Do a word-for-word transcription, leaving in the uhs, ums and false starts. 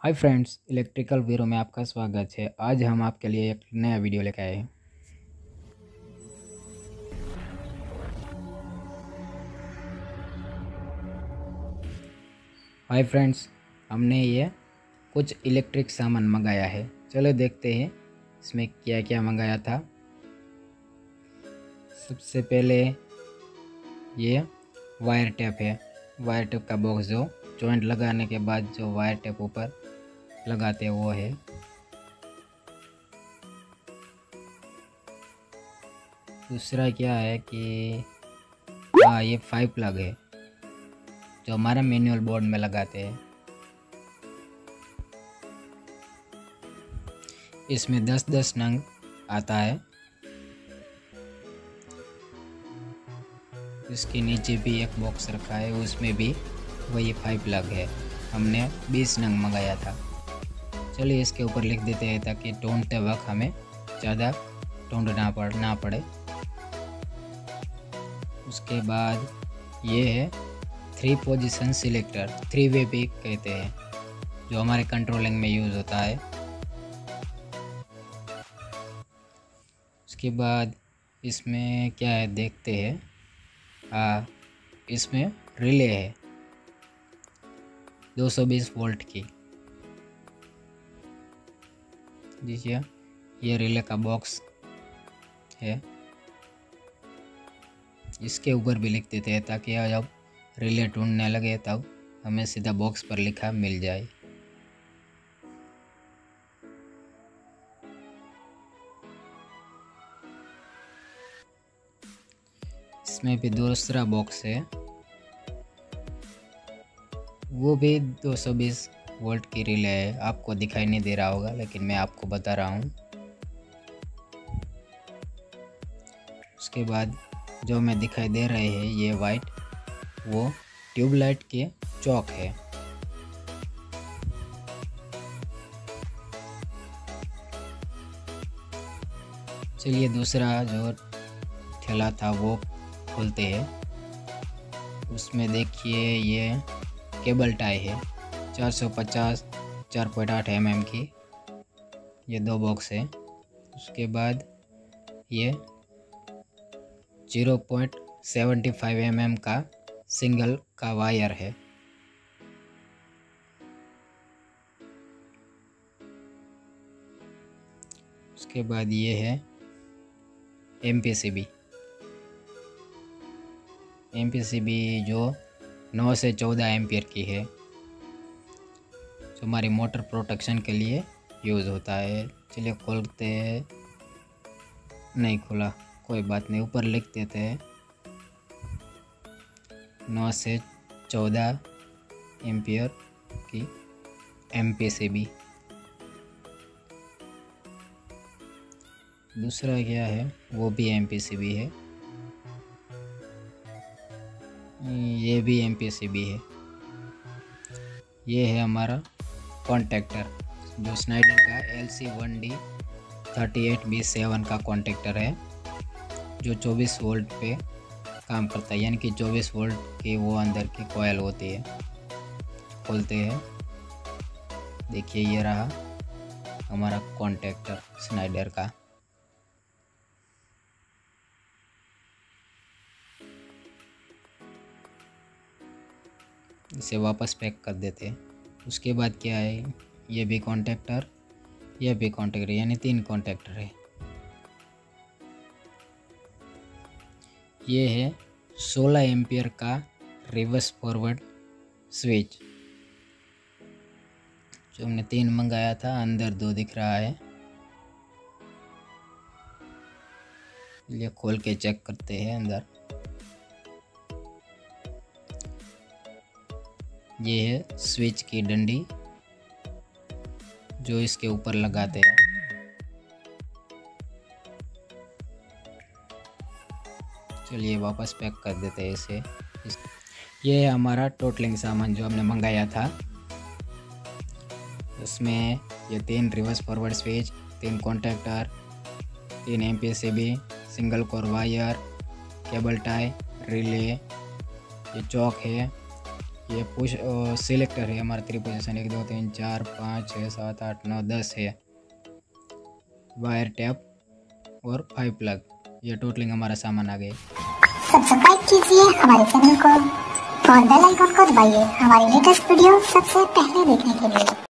Hi friends, electrical वीरो में आपका स्वागत है। आज हम आपके लिए एक नया वीडियो लेकर आए हैं। हाय फ्रेंड्स, हमने ये कुछ इलेक्ट्रिक सामान मंगाया है। चलो देखते हैं इसमें क्या क्या मंगाया था। सबसे पहले ये वायर टेप है। वायर टेप का बॉक्स जो जॉइंट लगाने के बाद जो वायर टेप ऊपर लगाते हैं वो है। दूसरा क्या है कि हाँ, ये फाइव प्लग है जो हमारा मैनुअल बोर्ड में लगाते हैं। इसमें दस दस नंग आता है। इसके नीचे भी एक बॉक्स रखा है, उसमें भी वही फाइव प्लग है। हमने बीस नंग मंगाया था। चलिए इसके ऊपर लिख देते हैं ताकि ढूंढते वक्त हमें ज़्यादा ढूंढना पड़ना पड़े। उसके बाद ये है three position selector, three way भी कहते हैं, जो हमारे कंट्रोलिंग में यूज़ होता है। उसके बाद इसमें क्या है देखते हैं। हाँ, इसमें रिले है दो सौ बीस वोल्ट की। देखिए ये रिले का बॉक्स है। इसके ऊपर भी लिख देते हैं ताकि जब रिले ढूंढने लगे तब हमें सीधा बॉक्स पर लिखा मिल जाए। इसमें भी दूसरा बॉक्स है, वो भी दो सौ बीस वोल्ट की रिले है। आपको दिखाई नहीं दे रहा होगा लेकिन मैं आपको बता रहा हूँ। उसके बाद जो हमें दिखाई दे रहे हैं ये वाइट, वो ट्यूबलाइट के चौक है। चलिए दूसरा जो ठेला था वो खोलते हैं। उसमें देखिए ये केबल टाई है चार सौ पचास चार पॉइंट आठ एम एम की। ये दो बॉक्स है। उसके बाद ये zero point seven five M M का सिंगल का वायर है। उसके बाद ये है M P C B. M P C B जो नौ से चौदह एम्पियर की है, जो हमारी मोटर प्रोटेक्शन के लिए यूज़ होता है। चलिए खोलते हैं। नहीं खुला, कोई बात नहीं, ऊपर लिख देते हैं नौ से चौदह एम्पियर की एम पी सी बी। दूसरा क्या है वो भी एम पी सी बी है। ये भी एम पी सी बी है। ये है हमारा कॉन्टेक्टर जो स्नाइडर का L C one D thirty eight B seven का कॉन्टेक्टर है, जो चौबीस वोल्ट पे काम करता है। यानी कि चौबीस वोल्ट की वो अंदर की कॉयल होती है। खोलते हैं, देखिए ये रहा हमारा कॉन्टेक्टर स्नाइडर का। इसे वापस पैक कर देते हैं। उसके बाद क्या है, ये भी कॉन्टेक्टर, ये भी कॉन्टेक्टर, यानी तीन कॉन्टेक्टर है। ये है सोलह एम्पियर का रिवर्स फॉरवर्ड स्विच, जो हमने तीन मंगाया था। अंदर दो दिख रहा है। ये खोल के चेक करते हैं अंदर। ये है स्विच की डंडी जो इसके ऊपर लगाते हैं। चलिए वापस पैक कर देते हैं इसे। इस ये है हमारा टोटलिंग सामान जो हमने मंगाया था। उसमें ये तीन रिवर्स फॉरवर्ड स्विच, तीन कॉन्टेक्टर, तीन M P C B, single core wire, cable tie, relay, ये चौक है, ये पुश सिलेक्टर है हमारा थ्री पोजीशन, एक दो तीन चार पाँच छः सात आठ नौ दस है। वायर टैप और फाइव प्लग, ये टोटलिंग हमारा सामान आ गया। सब्सक्राइब कीजिए हमारे चैनल को और बेल आइकन को दबाइए हमारी लेटेस्ट वीडियो सबसे पहले देखने के लिए।